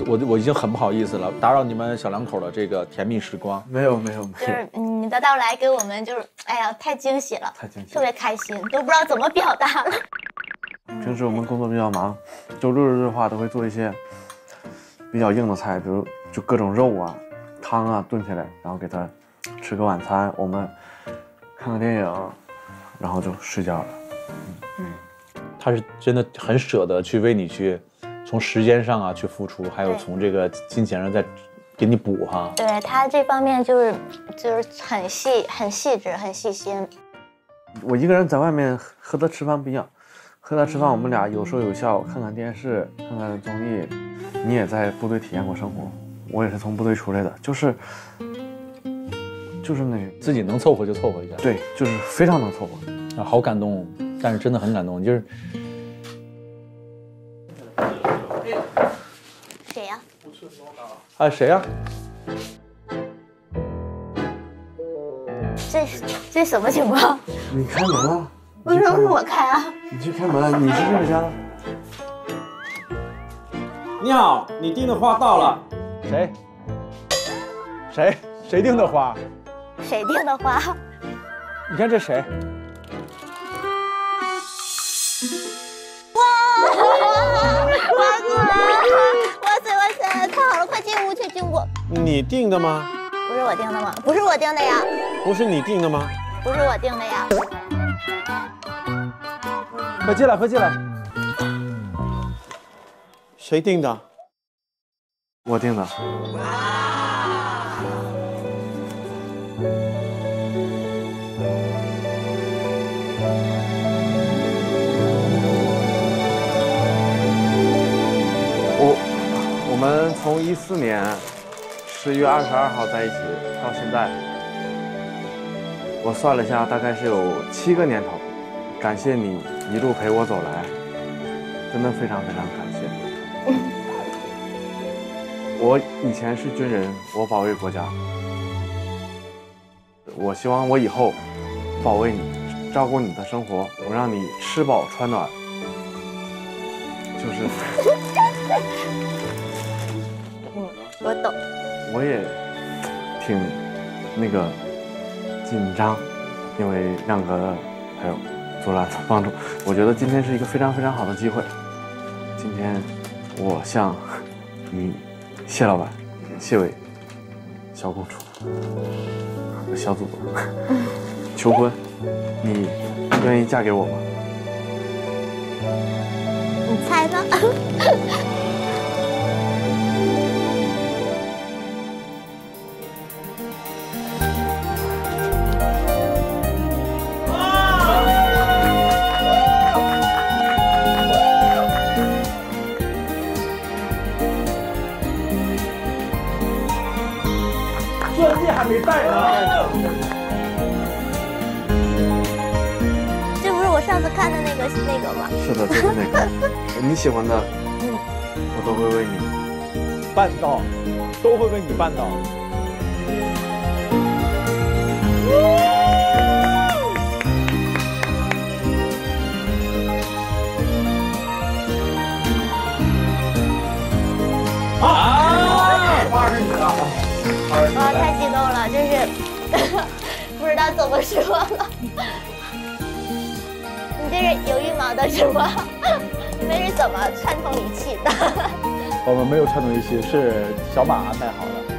我已经很不好意思了，打扰你们小两口的这个甜蜜时光。 没有。 就是你的到来给我们就是，哎呀，太惊喜了，特别开心，都不知道怎么表达了。 平时我们工作比较忙，周六日的话都会做一些比较硬的菜，比如就各种肉啊、汤啊炖起来，然后给他吃个晚餐，我们看个电影，然后就睡觉了。 他是真的很舍得去为你去从时间上啊去付出，还有从这个金钱上再给你补哈。 对他这方面就是很细致、很细心。 我一个人在外面和他吃饭不一样，和他吃饭我们俩有说有笑，看看电视，看看综艺。你也在部队体验过生活，我也是从部队出来的，就是那个自己能凑合就凑合一下。 对，就是非常能凑合啊，好感动，但是真的很感动，就是谁呀？ 啊谁呀？ 这什么情况？ 你开门了？ 为什么是我开啊？ 你去开门，你是这个家的。 你好，你订的花到了。谁订的花？ 谁订的花？ 你看这谁？ 哇塞！太好了，快进屋去，进屋。 你订的吗？ 不是我订的吗？不是我订的呀。 不是你订的吗？ 不是我订的呀。 快进来，快进来。 谁订的？ 我订的。我们从14年10月22号在一起到现在，我算了一下，大概是有7个年头。感谢你一路陪我走来，真的非常非常感谢。我以前是军人，我保卫国家。我希望我以后保卫你，照顾你的生活，我让你吃饱穿暖。就是， 我懂。 我也挺那个紧张，因为亮哥还有左蓝的帮助，我觉得今天是一个非常非常好的机会。今天我向你谢老板、谢伟、小公主和小祖宗求婚，你愿意嫁给我吗？ 你猜吧。 钻戒还没戴呢。 这不是我上次看的那个吗？ 是的，就是那个你喜欢的，我都会为你办到，都会为你办到。花是你的。 哇，太激动了，真是不知道怎么说了。你这是有羽毛的是吗？你们是怎么串通一气的？ 我们没有串通一气，是小马安排好的。